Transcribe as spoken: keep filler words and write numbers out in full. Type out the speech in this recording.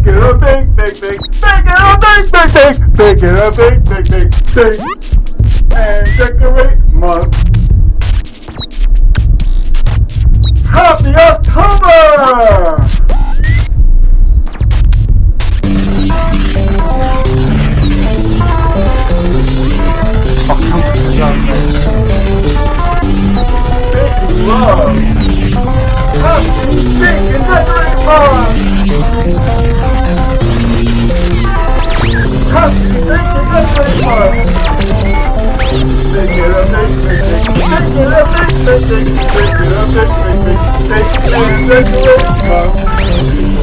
it a big, big, big, bake it a big, big, big, bake it a big, big, big, bake, and decorate month. Happy October! October's young man. Big love. Happy big and decorate month. Happy big and decorate month. Bake it a big, big, big, bake it a big, big, big, bake it a big, big, big, bake and decorate month.